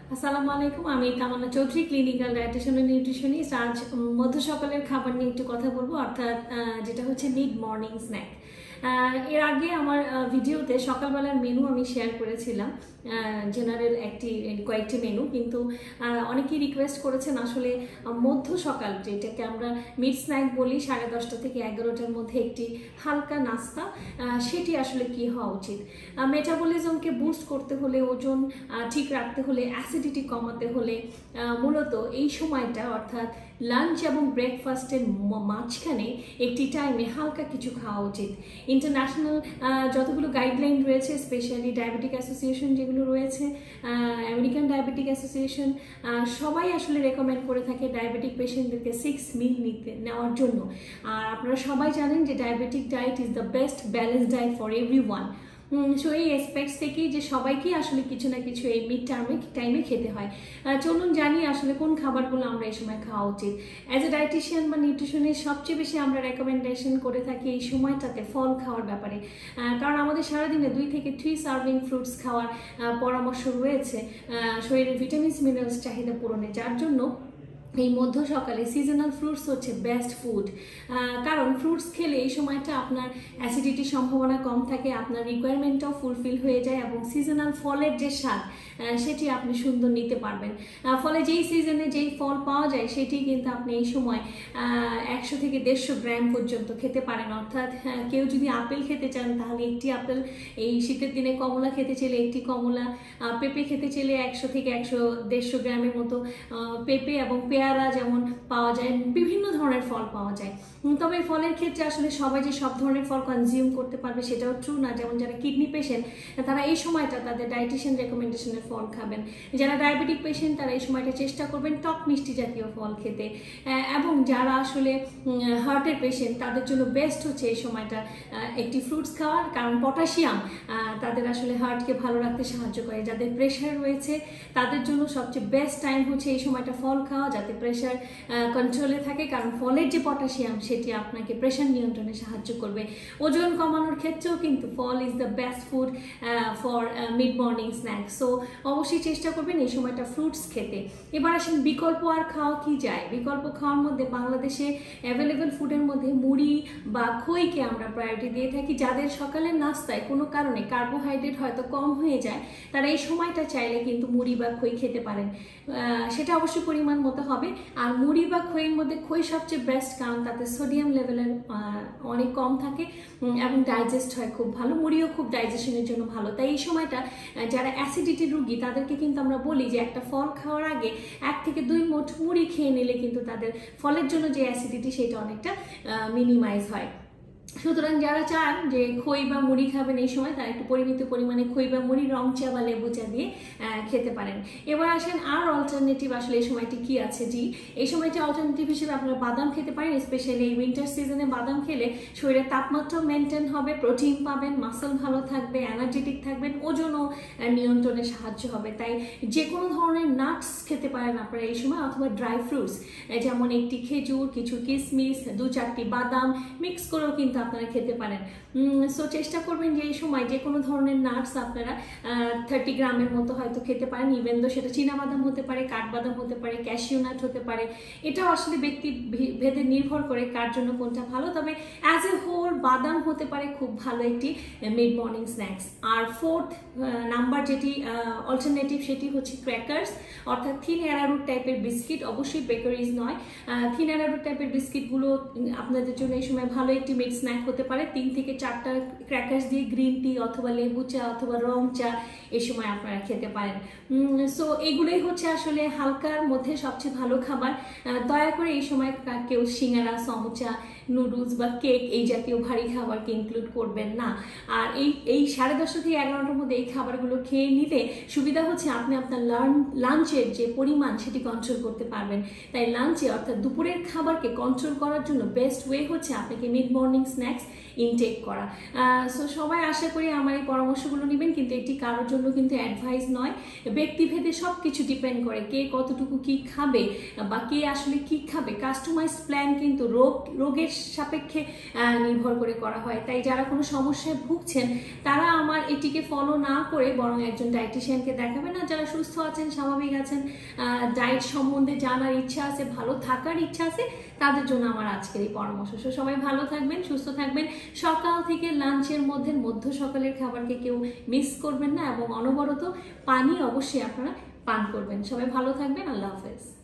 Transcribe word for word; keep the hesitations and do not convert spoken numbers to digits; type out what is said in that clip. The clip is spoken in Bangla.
আসসালামু আলাইকুম, আমি তামান্না চৌধুরী, ক্লিনিক্যাল ডায়েটিশিয়ান ও নিউট্রিশনিস্ট। আজ মধ্য সকালের খাবার নিয়ে একটু কথা বলবো, অর্থাৎ যেটা হচ্ছে মিড মর্নিং স্ন্যাক। এর আগে আমার ভিডিওতে সকালবেলার মেনু আমি শেয়ার করেছিলাম, জেনারেল একটি কয়েকটি মেনু, কিন্তু অনেকেই রিকোয়েস্ট করেছেন আসলে মধ্য সকাল, যেটাকে আমরা মিড স্ন্যাক বলি, সাড়ে দশটা থেকে এগারোটার মধ্যে একটি হালকা নাস্তা, সেটি আসলে কি হওয়া উচিত। মেটাবলিজমকে বুস্ট করতে হলে, ওজন ঠিক রাখতে হলে, অ্যাসিডিটি কমাতে হলে মূলত এই সময়টা অর্থাৎ লাঞ্চ এবং ব্রেকফাস্টের মাঝখানে একটি টাইমে হালকা কিছু খাওয়া উচিত। ইন্টারন্যাশনাল যতগুলো গাইডলাইন রয়েছে, স্পেশালি ডায়াবেটিক অ্যাসোসিয়েশন যেগুলো রয়েছে, আমেরিকান ডায়াবেটিক অ্যাসোসিয়েশন, সবাই আসলে রেকমেন্ড করে থাকে ডায়াবেটিক পেশেন্টদেরকে সিক্স মিল নিতে নেওয়ার জন্য। আর আপনারা সবাই জানেন যে diabetic diet is the best balance diet for everyone. So এই এসপেক্টস থেকেই যে সবাইকেই আসলে কিছু না কিছু এই মিড টার্মে টাইমে খেতে হয়। চলুন জানি আসলে কোন খাবারগুলো আমরা এই সময় খাওয়া উচিত। অ্যাজ এ ডায়েটিশিয়ান বা নিউট্রিশনিস্ট সবচেয়ে বেশি আমরা রেকমেন্ডেশন করে থাকি এই সময়টাতে ফল খাওয়ার ব্যাপারে, কারণ আমাদের সারাদিনে দুই থেকে থ্রি সার্ভিং ফ্রুটস খাওয়ার পরামর্শ রয়েছে শরীরের ভিটামিনস মিনারেলস চাহিদা পূরণে, যার জন্য এই মধ্য সকালে সিজনাল ফ্রুটস হচ্ছে বেস্ট ফুড। কারণ ফ্রুটস খেলে এই সময়টা আপনার অ্যাসিডিটির সম্ভাবনা কম থাকে, আপনার রিকোয়ারমেন্টটাও ফুলফিল হয়ে যায়, এবং সিজনাল ফলের যে স্বাদ সেটি আপনি সুন্দর নিতে পারবেন। ফলে যেই সিজনে যেই ফল পাওয়া যায় সেটি কিন্তু আপনি এই সময় একশো থেকে দেড়শো গ্রাম পর্যন্ত খেতে পারেন। অর্থাৎ কেউ যদি আপেল খেতে চান তাহলে একটি আপেল, এই শীতের দিনে কমলা খেতে চাইলে একটি কমলা, পেঁপে খেতে চাইলে একশো থেকে একশো দেড়শো গ্রামের মতো পেঁপে, এবং পেয়ারা যেমন পাওয়া যায়, বিভিন্ন ধরনের ফল পাওয়া যায়। তবে ফলের ক্ষেত্রে আসলে সবাই যে সব ধরনের ফল কনজিউম করতে পারবে সেটাও ট্রু না। যেমন যারা কিডনি পেশেন্ট তারা এই সময়টা তাদের ডায়েটিশিয়ান রেকমেন্ডেশনের ফল খাবেন, যারা ডায়াবেটিক পেশেন্ট তারা এই সময়টা চেষ্টা করবেন টক মিষ্টি জাতীয় ফল খেতে, এবং যারা আসলে হার্টের পেশেন্ট তাদের জন্য বেস্ট হচ্ছে এই সময়টা একটি ফ্রুটস খাওয়ার, কারণ পটাশিয়াম তাদের আসলে হার্টকে ভালো রাখতে সাহায্য করে। যাদের প্রেশার রয়েছে তাদের জন্য সবচেয়ে বেস্ট টাইম হচ্ছে এই সময়টা ফল খাওয়া, যাতে প্রেশার কন্ট্রোলে থাকে, কারণ ফলের যে পটাশিয়াম সেটি আপনাকে প্রেশার নিয়ন্ত্রণে সাহায্য করবে। ওজন কমানোর ক্ষেত্রেও কিন্তু ফল is the best food for mid morning snack. So অবশ্যই চেষ্টা করবেন এই সময়টা ফ্রুটস খেতে। এবার আসেন বিকল্প আর খাওয়া কি যায়। বিকল্প খাওয়ার মধ্যে বাংলাদেশে অ্যাভেলেবেল ফুডের মধ্যে মুড়ি বা খইকে আমরা প্রায়োরিটি দিয়ে থাকি। যাদের সকালের নাস্তায় কোনো কারণে কার্বোহাইড্রেট হয়তো কম হয়ে যায় তারা এই সময়টা চাইলে কিন্তু মুড়ি বা খই খেতে পারেন, সেটা অবশ্যই পরিমাণ মতো হবে। আর মুড়ি বা খইয়ের মধ্যে খই সবচেয়ে বেস্ট, কারণ তাতে সোডিয়াম লেভেলের অনেক কম থাকে এবং ডাইজেস্ট হয় খুব ভালো। মুড়িও খুব ডাইজেশনের জন্য ভালো। তাই এই সময়টা যারা অ্যাসিডিটি রুগী তাদেরকে কিন্তু আমরা বলি যে একটা ফল খাওয়ার আগে এক থেকে দুই মুঠ মুড়ি খেয়ে নিলে কিন্তু তাদের ফলের জন্য যে অ্যাসিডিটি সেটা অনেকটা মিনিমাইজ হয়। সুতরাং যারা চান যে খই বা মুড়ি খাবেন এই সময় তারা একটু পরিমিত পরিমাণে খই বা মুড়ি রং চা বা লেবু চা দিয়ে খেতে পারেন। এবার আসেন আর অল্টারনেটিভ আসলে এই সময়টি কি আছে। জি, এই সময়টি অল্টারনেটিভ হিসেবে আপনারা বাদাম খেতে পারেন। স্পেশালি এই উইন্টার সিজনে বাদাম খেলে শরীরের তাপমাত্রা মেনটেন হবে, প্রোটিন পাবেন, মাসল ভালো থাকবে, এনার্জেটিক থাকবেন, ওজনও নিয়ন্ত্রণে সাহায্য হবে। তাই যে কোনো ধরনের নাটস খেতে পারেন আপনারা এই সময়, অথবা ড্রাই ফ্রুটস যেমন একটি খেজুর, কিছু কিশমিশ, দু চারটি বাদাম মিক্স করেও কিন্তু আপনারা খেতে পারেন। সো চেষ্টা করবেন যে এই সময় যে কোনো ধরনের নাটস আপনারা থার্টি গ্রামের মতো হয়তো খেতে পারেন। ইভেন তো সেটা চীনাবাদাম হতে পারে, কাঠবাদাম হতে পারে, ক্যাশিউ নাট হতে পারে। এটাও আসলে ব্যক্তি ভেদে নির্ভর করে কার জন্য কোনটা ভালো। তবে অ্যাজ এ হোল বাদাম হতে পারে খুব ভালো একটি মিড মর্নিং স্ন্যাক্স। আর ফোর্থ নাম্বার যেটি অল্টারনেটিভ সেটি হচ্ছে ক্র্যাকার্স, অর্থাৎ থিন অ্যারারুট টাইপের বিস্কিট, অবশ্যই বেকারিজ নয়। থিন অ্যারারুট টাইপের বিস্কিটগুলো আপনাদের জন্য এই সময় ভালো একটি মিড স্ন্যাক হতে পারে। তিন থেকে চারটা ক্র্যাকার্স দিয়ে গ্রিন টি অথবা লেবু চা অথবা রং চা এই সময় আপনারা খেতে পারেন। সো এগুলোই হচ্ছে আসলে হালকার মধ্যে সবচেয়ে ভালো খাবার। দয়া করে এই সময় কেউ সিঙ্গারা, সমোচা, নুডলস বা কেক এই জাতীয় ভারী খাবারকে ইনক্লুড করবেন না। আর এই এই সাড়ে দশটা থেকে এগারোটার মধ্যে এই খাবারগুলো খেয়ে নিলে সুবিধা হচ্ছে আপনি আপনার লাঞ্চের যে পরিমাণ সেটি কন্ট্রোল করতে পারবেন। তাই লাঞ্চে অর্থাৎ দুপুরের খাবারকে কন্ট্রোল করার জন্য বেস্ট ওয়ে হচ্ছে আপনাকে মিড মর্নিং স্ন্যাক্স ইনটেক করা। সো সবাই আশা করি আমার এই পরামর্শগুলো নেবেন, কিন্তু এটি কারোর জন্য কিন্তু অ্যাডভাইস নয়। ব্যক্তিভেদে সব কিছু ডিপেন্ড করে, কে কতটুকু কি খাবে বা কে আসলে কি খাবে। কাস্টমাইজ প্ল্যান কিন্তু রোগ রোগের সাপেক্ষে নির্ভর করে করা হয়। তাই যারা কোনো সমস্যায় ভুগছেন তারা আমার এটিকে ফলো না করে বরং একজন ডায়েটিশিয়ানকে দেখাবেন। আর যারা সুস্থ আছেন, স্বাভাবিক আছেন, ডায়েট সম্বন্ধে জানার ইচ্ছা আছে, ভালো থাকার ইচ্ছা আছে, তাদের জন্য আমার আজকের এই পরামর্শ। সবাই ভালো থাকবেন, সুস্থ থাকবেন। সকাল থেকে লাঞ্চের মধ্যে মধ্য সকালের খাবারকে কেউ মিস করবেন না এবং অনবরত পানি অবশ্যই আপনারা পান করবেন। সবাই ভালো থাকবেন। আল্লাহ হাফেজ।